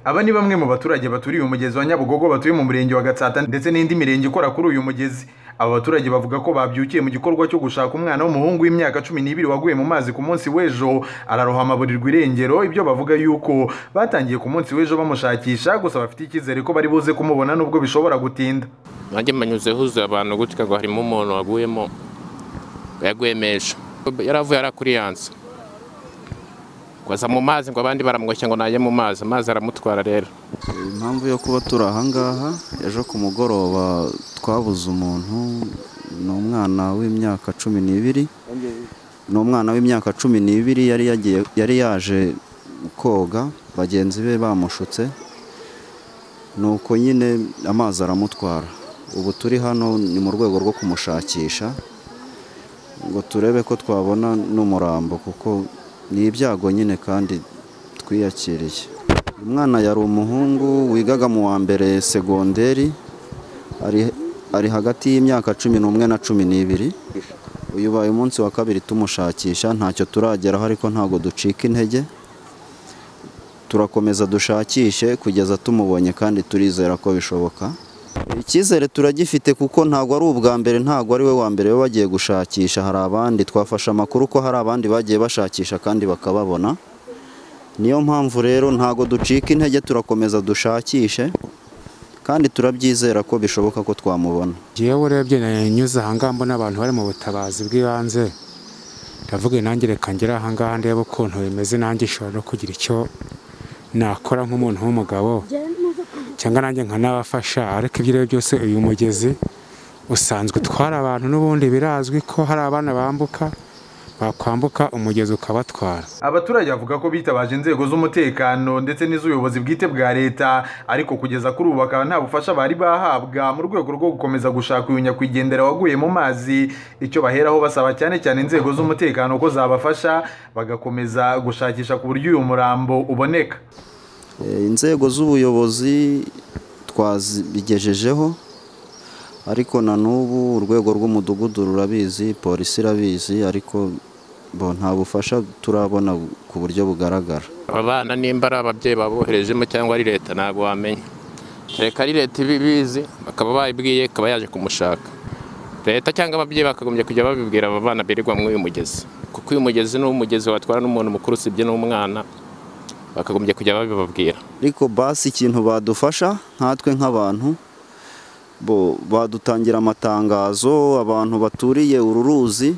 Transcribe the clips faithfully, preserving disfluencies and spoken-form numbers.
Aba ni bamwe mu baturage baturiye umugezi wa Nyabugogo batuye mu murenge wa Gatsata ndetse n'indi mirenge ikora kuri uyu mugezi. Aba baturage bavuga ko babyukiye mu gikorwa cyo gushaka umwana w'umuhungu w'imyaka cumi n'ibiri waguye mu mazi ku munsi w'ejo, ararohama uburirwa irengero. Ibyo bavuga yuko batangiye ku munsi w'ejo bamushakisha, gusa bafite icyizere ko bari buze kumubona nubwo bishobora gutinda. Nanjye manyuze huze abantu gutya ngo harimo umuntu waguyemo yagwemesha, yaravuye arakuriyanza kwaza mu mazi ngo abandi baramwoshya ngo naye mu mazi amazi aramutwara. Rero impamvu yo kuba turi aha ngaha, ejo ku mugoroba twabuze umuntu, ni umwana w'imyaka cumi n'ibiri ni umwana w'imyaka cumi n'ibiri yari yagiye yari yaje koga, bagenzi be bamushutse, nuko nyine amazi aramutwara. Ubu turi hano ni mu rwego rwo kumushakisha ngo turebe ko twabona n'umurambo, kuko ni ibyago nyine kandi twiyakiriye. Umwana yari umuhungu wigaga mu wa mbere segonderi, ari ari hagati y'imyaka cumi n'umwe na cumi n'ibiri. Uyu baye umunsi wa kabiri tumushakisha, ntacyo turageraho, ariko ntago ducika intege, turakomeza dushakishe kugeza tumubonye kandi turizera ko bishoboka. Icyizere turagifite kuko ntago ari ubwa mbere, ntago ari we wa mbere bagiye gushakisha, hari abandi twafashe amakuru ko hari abandi bagiye bashakisha kandi bakababona. Niyo mpamvu rero ntago ducika intege, turakomeza dushakishe kandi turabyizera ko bishoboka ko twamubona. Jewe urebye nanyuze aha ngaha mbona abantu bari mu butabazi bw'ibanze, ndavuga nanjye reka ngera aha ngaha ndebe ukuntu bimeze, nanjye nshobora no kugira icyo nakora nk'umuntu w'umugabo cyangwa nanjye nkanabafasha. Ariko ibyo rero byose uyu mugezi usanzwe utwara abantu, n'ubundi birazwi ko hari abana bambuka bakwambuka umugezi ukabatwara. Abaturage bavuga ko bitabaje inzego z'umutekano ndetse n'iz'ubuyobozi bwite bwa leta, ariko kugeza kuri ubu bakaba nta bufasha bari bahabwa mu rwego rwo gukomeza gushaka uyu nyakwigendera waguye mu mazi. Icyo baheraho basaba cyane cyane inzego z'umutekano ko zabafasha bagakomeza gushakisha ku buryo uyu murambo uboneka. Inzego z'ubuyobozi twazibigejejeho, ariko na n'ubu urwego rw'umudugudu rurabizi, polisi irabizi, ariko bo nta bufasha turabona ku buryo bugaragara. Abana nimba ari ababyeyi baboherejemo cyangwa ari leta ntabwo wamenya. Reka ari leta ibibizi bakaba bayibwiye akaba yaje kumushaka. Leta cyangwa ababyeyi bakagombye kujya babibwira aba bana birirwa mu uyu mugezi, kuko uyu mugezi ni umugezi watwara n'umuntu mukuru usibye n'umwana, bakagombye kujya babibabwira. Ariko basi ikintu badufasha nkatwe nk'abantu, bo badutangira amatangazo, abantu baturiye uru ruzi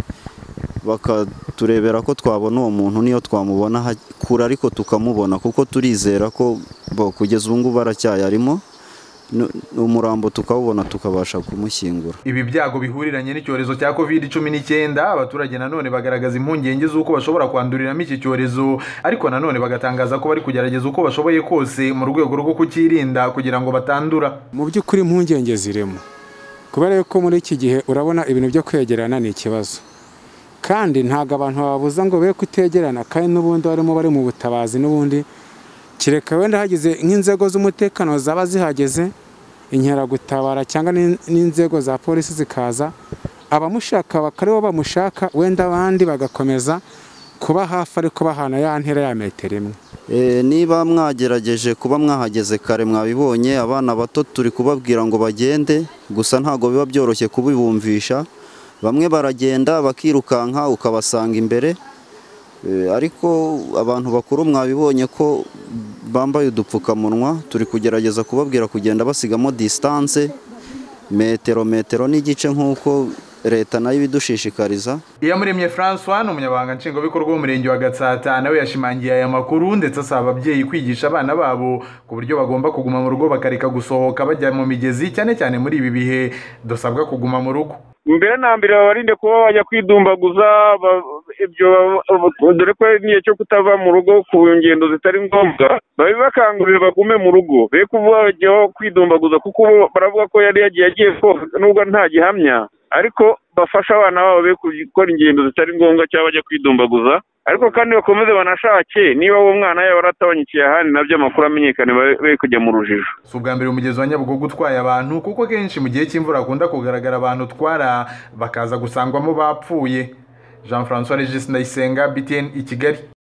bakaturebera ko twabona uwo muntu, niyo twamubona kure ariko tukamubona, kuko turizera ko bo kugeza ubu ngubu baracyayarimo, umurambo tukawubona tukabasha kumushyingura. Ibi byago bihuriranye n'icyorezo cya covid cumi n'icyenda, abaturage nanone bagaragaza impungenge z'uko bashobora kwanduriramo iki cyorezo, ariko nanone bagatangaza ko bari kugerageza uko bashoboye kose mu rwego rwo kukirinda kugira ngo batandura. Mu by'ukuri impungenge zirimo, kubera ko muri iki gihe urabona ibintu byo kwegerana ni ikibazo, kandi ntago abantu babuza ngo be kutegerana, kandi n'ubundi barimo bari mu butabazi, n'ubundi kireka wenda hagize nk'inzego z'umutekano zaba zihageze, inkeragutabara cyangwa n'inzego za polisi zikaza, abamushaka bakaribo bamushaka, wenda abandi bagakomeza kuba hafi ariko bahana ya ntera ya metero imwe. Niba mwagerageje kuba mwahageze kare mwabibonye, abana bato turi kubabwira ngo bagende, gusa ntago biba byoroshye kubibumvisha. Bamwe baragenda bakirukanka ukabasanga imbere, ariko abantu bakuru mwabibonye ko bambaye udupfukamunwa. Turi kugerageza kubabwira kugenda basigamo distance metero metero n'igice nk'uko leta nayo ibidushishikariza. Iyamuremye François ni umunyabanga nshingwabikorwa w'umurenge wa Gatsata, nawe yashimangiye aya makuru ndetse asaba ababyeyi kwigisha abana babo ku buryo bagomba kuguma mu rugo bakareka gusohoka bajya mu migezi, cyane cyane muri ibi bihe dusabwa kuguma mu rugo. Mbere na mbere babarinde kuba bajya kwidumbaguza, ibyo dore ko niyo cyo kutava mu rugo ku ngendo zitari ngombwa, babibakangurira bagume mu rugo, be kuvuga bajya kwidumbaguza, kuko baravuga ko yari yagiye yagiye nubwo nta gihamya, ariko bafasha abana babo be gukora ingendo zitari ngombwa cyangwa bajya kwidumbaguza. Ariko kandi bakomeze banashake, niba uwo mwana yaba aratabonyekiye ahandi nabyo amakuru amenyekane be kujya mu rujijo. Si ubwa mbere umugezi wa Nyabugogo utwaye abantu, kuko kenshi mu gihe cy'imvura akunda kugaragara abantu utwara bakaza gusangwamo bapfuye. Jean François Regis Ndayisenga, B T N i Kigali.